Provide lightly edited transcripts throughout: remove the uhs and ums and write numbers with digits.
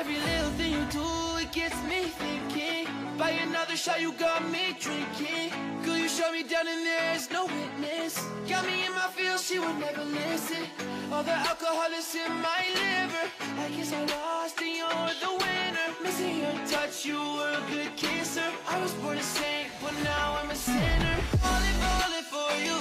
Every little thing you do, it gets me thinking. By another shot, you got me drinking. Girl, you shut me down and there's no witness. Got me in my feels, she would never listen. All the alcohol is in my liver. I guess I lost and you're the winner. Missing your touch, you were a good kisser. I was born a saint, but now I'm a sinner. Falling for you.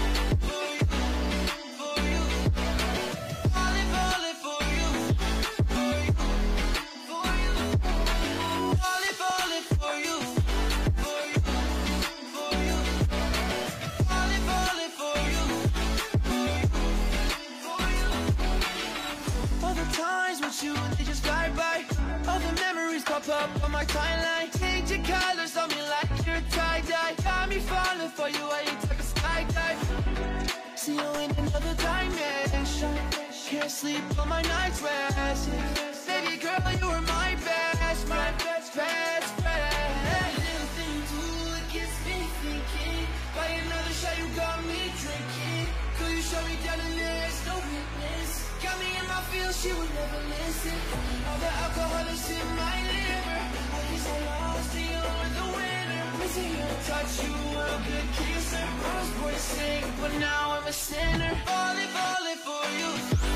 They just fly by. All the memories pop up on my timeline. Change your colors on me like you're tie-dye. Got me falling for you, I ain't like a skydive. See you in another dimension. Can't sleep on my night's rest. Baby girl, you were my best friend. Every little thing you do, it gets me thinking. By another shot, you got me drinking. Girl, you shut me down and there's no witness. Got me in my feels, she would never listen. All the alcohol is in my liver. I guess I lost and you're the winner. Missing your touch, you were a good kisser. I was born to sing, but now I'm a sinner. Falling for you.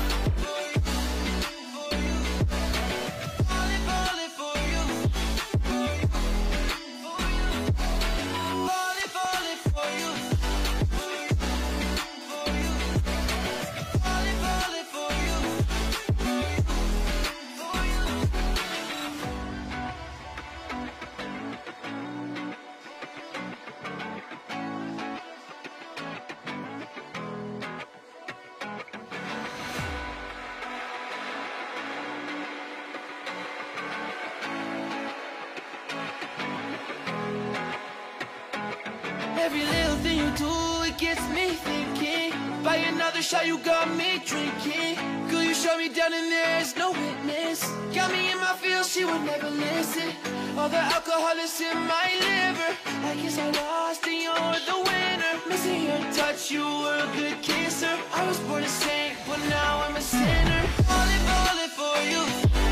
Every little thing you do, it gets me thinking. By another shot, you got me drinking. Girl, you shut me down and there's no witness. Got me in my feels, she would never listen. All the alcohol is in my liver. I guess I lost and you're the winner. Missing your touch, you were a good kisser. I was born a saint, but now I'm a sinner. Falling for you.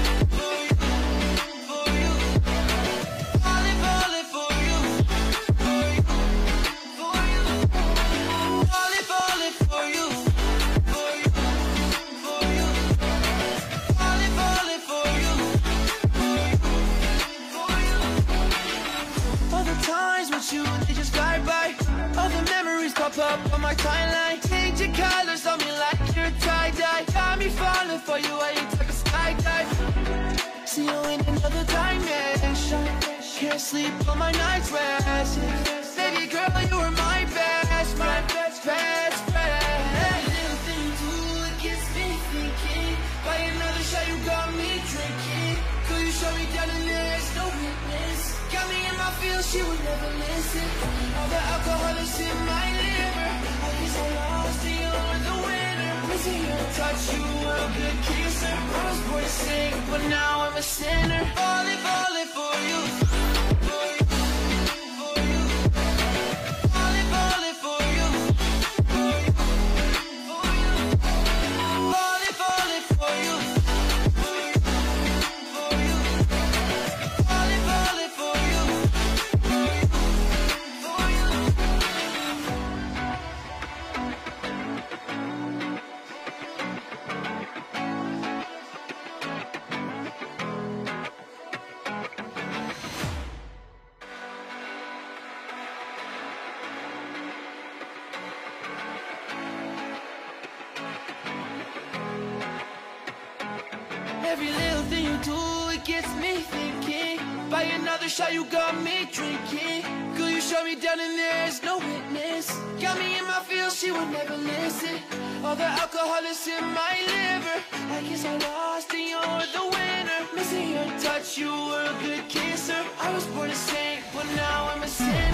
They just fly by. All the memories pop up on my timeline. Change your colors on me like you're tie-dye. Got me falling for you, I ain't like a skydive. See you in another dimension. Can't sleep on my night's rest. Baby girl, you were my best friend. Every little thing you do, it gets me thinking. By another shot, you got me drinking. Girl, you shut me down and there's no witness. Got me in my feels, she would never listen. All the alcohol is in my liver. I guess I lost and you're the winner. Missing your touch, you were a good kisser. I was born to sing, but now I'm a sinner. Falling for you. Every little thing you do, it gets me thinking. By another shot, you got me drinking. Girl, you shut me down and there's no witness. Got me in my feels, she would never listen. All the alcohol is in my liver. I guess I lost and you're the winner. Missing your touch, you were a good kisser. I was born a saint, but now I'm a sinner.